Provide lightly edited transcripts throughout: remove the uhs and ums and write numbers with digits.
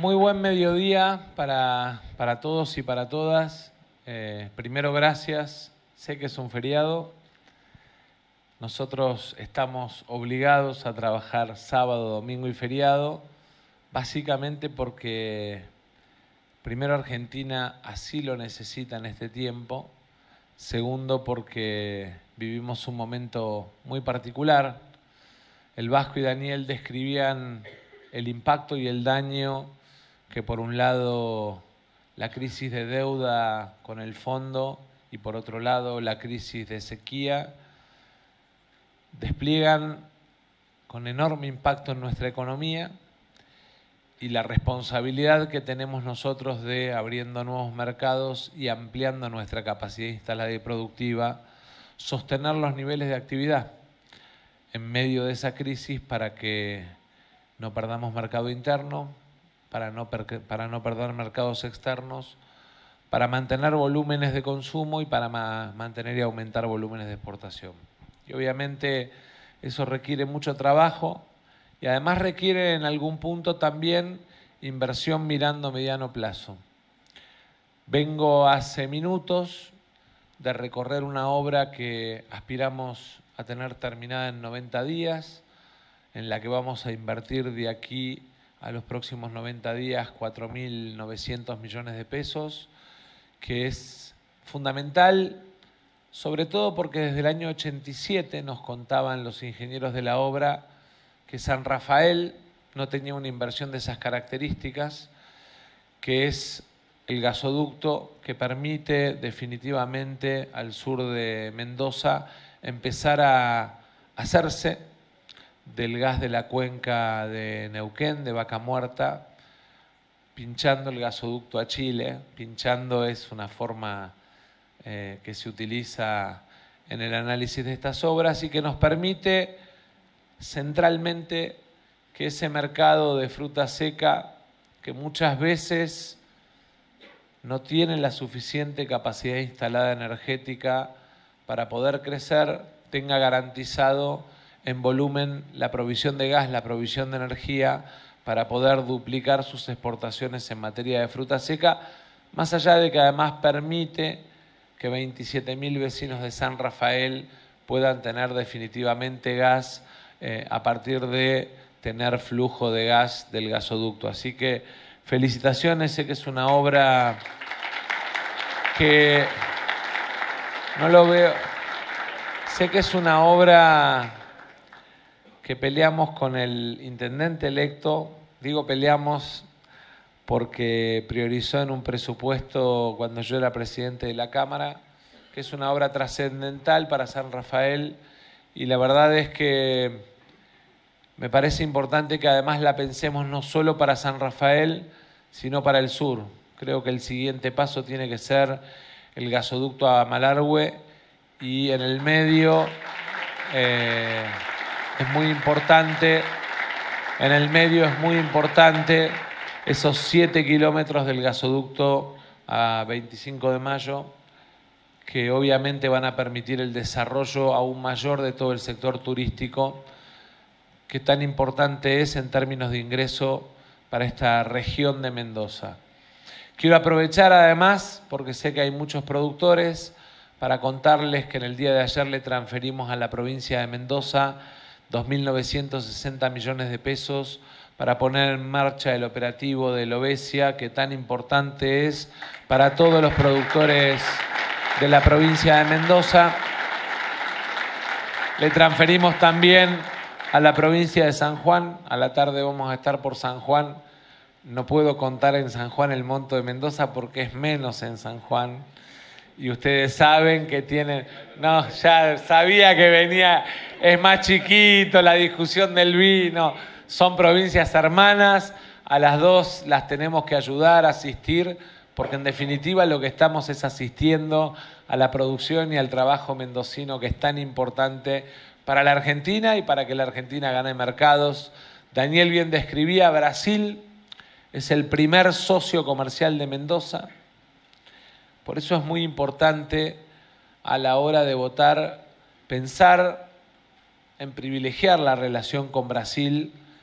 Muy buen mediodía para todos y para todas. Primero, gracias. Sé que es un feriado. Nosotros estamos obligados a trabajar sábado, domingo y feriado, básicamente porque, primero, Argentina así lo necesita en este tiempo. Segundo, porque vivimos un momento muy particular. El Vasco y Daniel describían el impacto y el daño que, por un lado, la crisis de deuda con el fondo y, por otro lado, la crisis de sequía despliegan con enorme impacto en nuestra economía, y la responsabilidad que tenemos nosotros de, abriendo nuevos mercados y ampliando nuestra capacidad instalada y productiva, sostener los niveles de actividad en medio de esa crisis para que no perdamos mercado interno, para no perder mercados externos, para mantener volúmenes de consumo y para mantener y aumentar volúmenes de exportación. Y obviamente eso requiere mucho trabajo y además requiere en algún punto también inversión mirando a mediano plazo. Vengo hace minutos de recorrer una obra que aspiramos a tener terminada en 90 días, en la que vamos a invertir de aquí a los próximos 90 días 4.900 millones de pesos, que es fundamental, sobre todo porque desde el año 87 nos contaban los ingenieros de la obra que San Rafael no tenía una inversión de esas características, que es el gasoducto que permite definitivamente al sur de Mendoza empezar a hacerse del gas de la cuenca de Neuquén, de Vaca Muerta, pinchando el gasoducto a Chile. Pinchando es una forma que se utiliza en el análisis de estas obras y que nos permite centralmente que ese mercado de fruta seca, que muchas veces no tiene la suficiente capacidad instalada energética para poder crecer, tenga garantizado en volumen la provisión de gas, la provisión de energía, para poder duplicar sus exportaciones en materia de fruta seca, más allá de que además permite que 27.000 vecinos de San Rafael puedan tener definitivamente gas a partir de tener flujo de gas del gasoducto. Así que felicitaciones, sé que es una obra que no lo veo, sé que es una obra que peleamos con el intendente electo. Digo peleamos porque priorizó en un presupuesto cuando yo era presidente de la Cámara, que es una obra trascendental para San Rafael, y la verdad es que me parece importante que además la pensemos no solo para San Rafael, sino para el sur. Creo que el siguiente paso tiene que ser el gasoducto a Malargüe, y en el medio es muy importante esos 7 kilómetros del gasoducto a 25 de mayo, que obviamente van a permitir el desarrollo aún mayor de todo el sector turístico, que tan importante es en términos de ingreso para esta región de Mendoza. Quiero aprovechar además, porque sé que hay muchos productores, para contarles que en el día de ayer le transferimos a la provincia de Mendoza 2.960 millones de pesos para poner en marcha el operativo de Lobesia, que tan importante es para todos los productores de la provincia de Mendoza. Le transferimos también a la provincia de San Juan. A la tarde vamos a estar por San Juan. No puedo contar en San Juan el monto de Mendoza porque es menos en San Juan. Y ustedes saben que tienen... No, ya sabía que venía, es más chiquito, la discusión del vino. Son provincias hermanas, a las dos las tenemos que ayudar, asistir, porque en definitiva lo que estamos es asistiendo a la producción y al trabajo mendocino, que es tan importante para la Argentina y para que la Argentina gane mercados. Daniel bien describía, Brasil es el primer socio comercial de Mendoza. Por eso es muy importante a la hora de votar pensar en privilegiar la relación con Brasil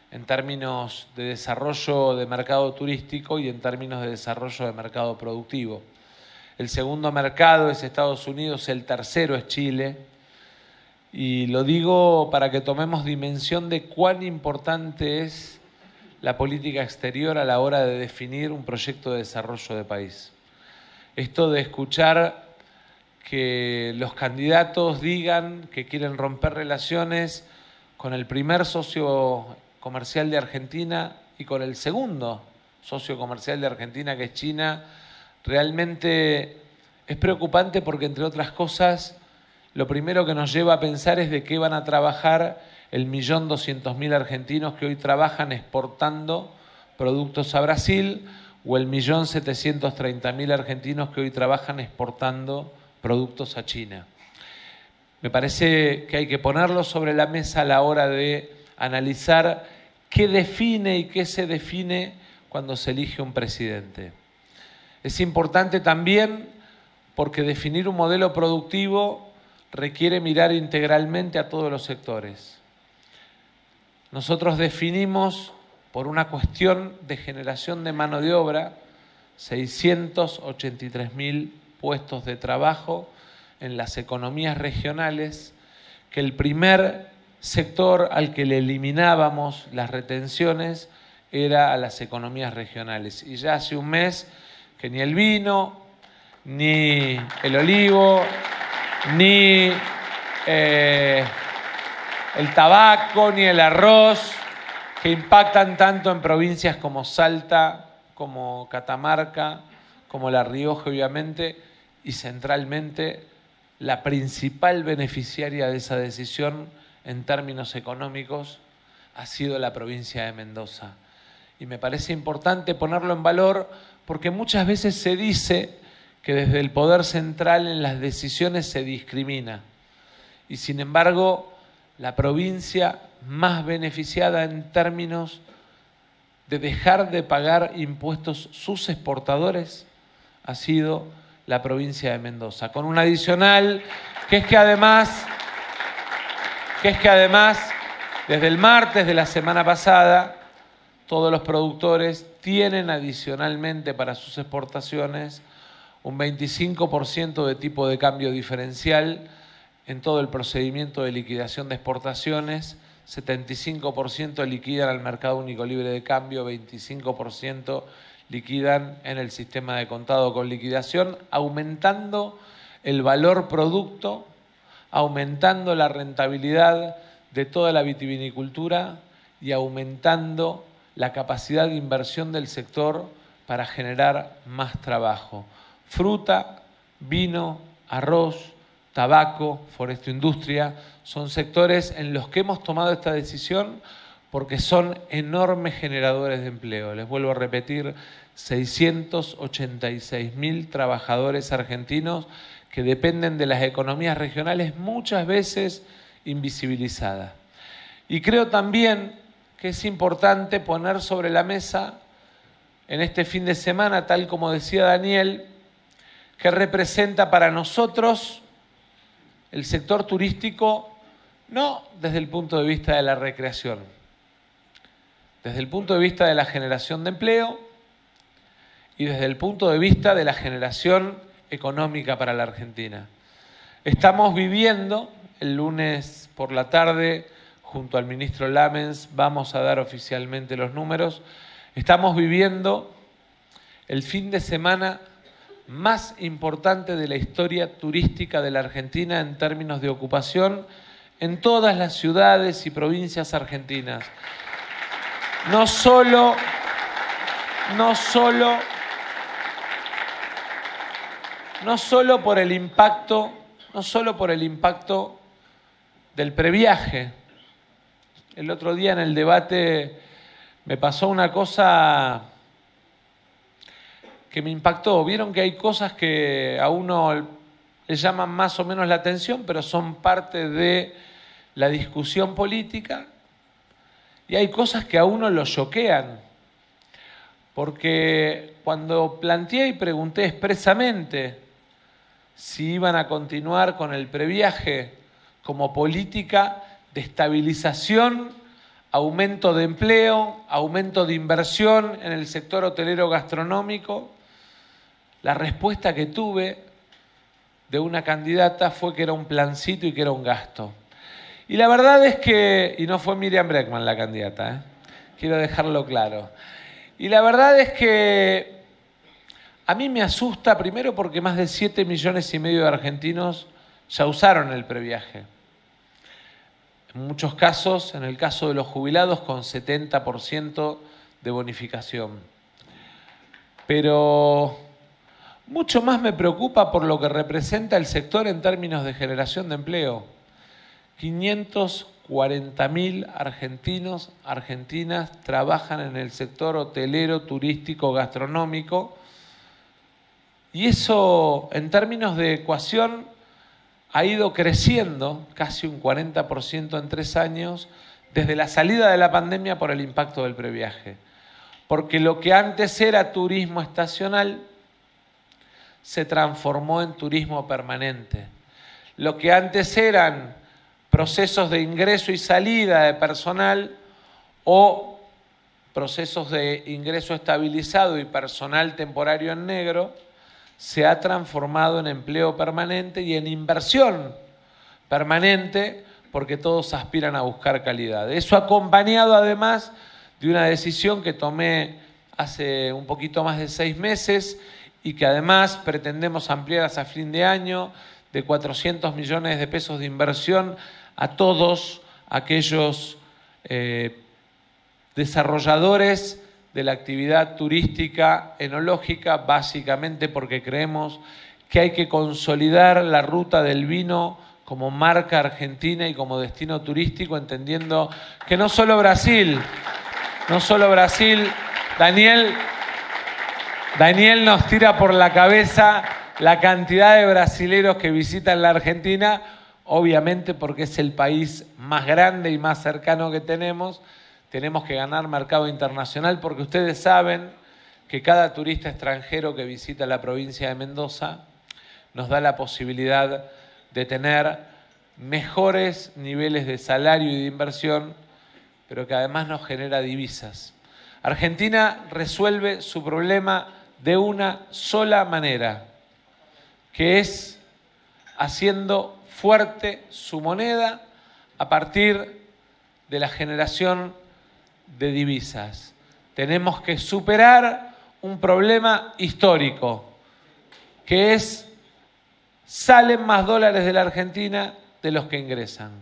en términos de desarrollo de mercado turístico y en términos de desarrollo de mercado productivo. El segundo mercado es Estados Unidos, el tercero es Chile. Y lo digo para que tomemos dimensión de cuán importante es la política exterior a la hora de definir un proyecto de desarrollo de país. Esto de escuchar que los candidatos digan que quieren romper relaciones con el primer socio comercial de Argentina y con el segundo socio comercial de Argentina, que es China, realmente es preocupante porque, entre otras cosas, lo primero que nos lleva a pensar es de qué van a trabajar el 1.200.000 argentinos que hoy trabajan exportando productos a Brasil o el 1.730.000 argentinos que hoy trabajan exportando productos a China. Me parece que hay que ponerlo sobre la mesa a la hora de analizar qué define y qué se define cuando se elige un presidente. Es importante también porque definir un modelo productivo requiere mirar integralmente a todos los sectores. Nosotros definimos, por una cuestión de generación de mano de obra, 683.000 puestos de trabajo en las economías regionales, que el primer sector al que le eliminábamos las retenciones era a las economías regionales. Y ya hace un mes que ni el vino, ni el olivo, ni el tabaco, ni el arroz, que impactan tanto en provincias como Salta, como Catamarca, como La Rioja, obviamente, y centralmente la principal beneficiaria de esa decisión en términos económicos ha sido la provincia de Mendoza. Y me parece importante ponerlo en valor porque muchas veces se dice que desde el poder central en las decisiones se discrimina. Y sin embargo, la provincia más beneficiada en términos de dejar de pagar impuestos sus exportadores ha sido la provincia de Mendoza, con un adicional que es que además, desde el martes de la semana pasada, todos los productores tienen adicionalmente para sus exportaciones un 25% de tipo de cambio diferencial en todo el procedimiento de liquidación de exportaciones, 75% liquidan al mercado único libre de cambio, 25% liquidan en el sistema de contado con liquidación, aumentando el valor producto, aumentando la rentabilidad de toda la vitivinicultura y aumentando la capacidad de inversión del sector para generar más trabajo. Fruta, vino, arroz, tabaco, forestoindustria, son sectores en los que hemos tomado esta decisión porque son enormes generadores de empleo. Les vuelvo a repetir, 686.000 trabajadores argentinos que dependen de las economías regionales, muchas veces invisibilizadas. Y creo también que es importante poner sobre la mesa en este fin de semana, tal como decía Daniel, que representa para nosotros el sector turístico, no desde el punto de vista de la recreación, desde el punto de vista de la generación de empleo y desde el punto de vista de la generación económica para la Argentina. Estamos viviendo, el lunes por la tarde, junto al ministro Lamens, vamos a dar oficialmente los números, estamos viviendo el fin de semana más importante de la historia turística de la Argentina en términos de ocupación en todas las ciudades y provincias argentinas. No solo por el impacto del previaje. El otro día en el debate me pasó una cosa que me impactó. Vieron que hay cosas que a uno le llaman más o menos la atención, pero son parte de la discusión política, y hay cosas que a uno lo choquean. Porque cuando planteé y pregunté expresamente si iban a continuar con el previaje como política de estabilización aumento de empleo, aumento de inversión en el sector hotelero gastronómico. La respuesta que tuve de una candidata fue que era un plancito y que era un gasto. Y la verdad es que, y no fue Miriam Bregman la candidata, quiero dejarlo claro. Y la verdad es que a mí me asusta primero porque más de 7,5 millones de argentinos ya usaron el previaje. En muchos casos, en el caso de los jubilados, con 70% de bonificación. Pero mucho más me preocupa por lo que representa el sector en términos de generación de empleo. 540.000 argentinos, argentinas trabajan en el sector hotelero, turístico, gastronómico. Y eso, en términos de ecuación, ha ido creciendo casi un 40% en 3 años desde la salida de la pandemia por el impacto del previaje. Porque lo que antes era turismo estacional se transformó en turismo permanente. Lo que antes eran procesos de ingreso y salida de personal o procesos de ingreso estabilizado y personal temporario en negro, se ha transformado en empleo permanente y en inversión permanente porque todos aspiran a buscar calidad. Eso acompañado además de una decisión que tomé hace un poquito más de 6 meses y que además pretendemos ampliar hasta fin de año de 400 millones de pesos de inversión a todos aquellos desarrolladores de la actividad turística enológica, básicamente porque creemos que hay que consolidar la ruta del vino como marca argentina y como destino turístico, entendiendo que no solo Brasil, Daniel nos tira por la cabeza la cantidad de brasileros que visitan la Argentina, obviamente porque es el país más grande y más cercano que tenemos. Tenemos que ganar mercado internacional porque ustedes saben que cada turista extranjero que visita la provincia de Mendoza nos da la posibilidad de tener mejores niveles de salario y de inversión, pero que además nos genera divisas. Argentina resuelve su problema de una sola manera, que es haciendo fuerte su moneda a partir de la generación de divisas. Tenemos que superar un problema histórico, que es salen más dólares de la Argentina de los que ingresan.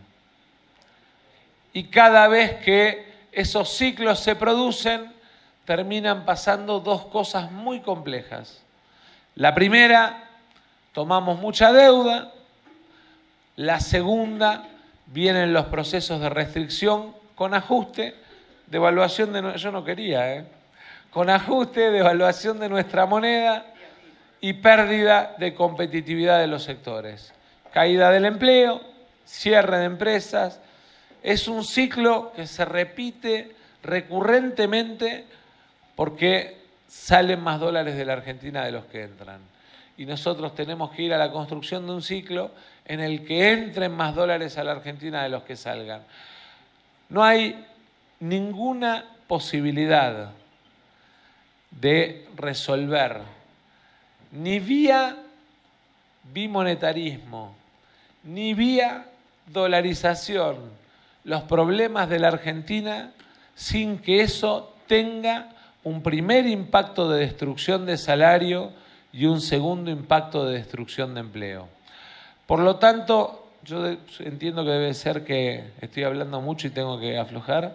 Y cada vez que esos ciclos se producen, terminan pasando 2 cosas muy complejas. La primera, tomamos mucha deuda. La segunda, vienen los procesos de restricción con ajuste, devaluación de... Yo no quería, con ajuste, devaluación de nuestra moneda y pérdida de competitividad de los sectores. Caída del empleo, cierre de empresas. Es un ciclo que se repite recurrentemente porque salen más dólares de la Argentina de los que entran. Y nosotros tenemos que ir a la construcción de un ciclo en el que entren más dólares a la Argentina de los que salgan. No hay ninguna posibilidad de resolver ni vía bimonetarismo, ni vía dolarización los problemas de la Argentina sin que eso tenga un primer impacto de destrucción de salario y un segundo impacto de destrucción de empleo. Por lo tanto, yo entiendo que debe ser que estoy hablando mucho y tengo que aflojar.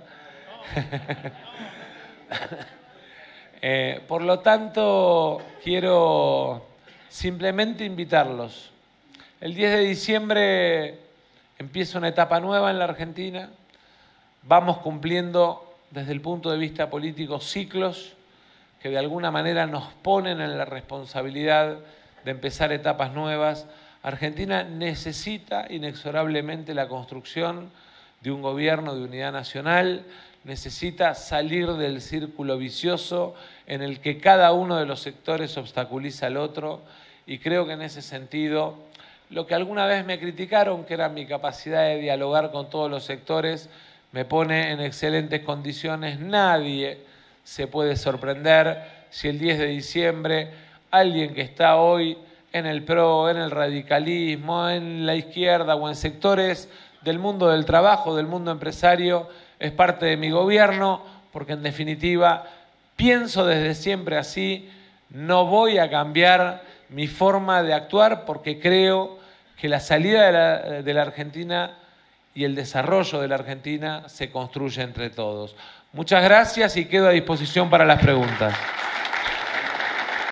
Por lo tanto, quiero simplemente invitarlos. El 10 de diciembre empieza una etapa nueva en la Argentina. Vamos cumpliendo desde el punto de vista político ciclos que de alguna manera nos ponen en la responsabilidad de empezar etapas nuevas. Argentina necesita inexorablemente la construcción de un gobierno de unidad nacional, necesita salir del círculo vicioso en el que cada uno de los sectores obstaculiza al otro, y creo que en ese sentido, lo que alguna vez me criticaron, que era mi capacidad de dialogar con todos los sectores, me pone en excelentes condiciones. Nadie se puede sorprender si el 10 de diciembre alguien que está hoy en el PRO, en el radicalismo, en la izquierda o en sectores del mundo del trabajo, del mundo empresario, es parte de mi gobierno, porque en definitiva pienso desde siempre así, no voy a cambiar mi forma de actuar porque creo que la salida de la Argentina y el desarrollo de la Argentina se construye entre todos. Muchas gracias y quedo a disposición para las preguntas.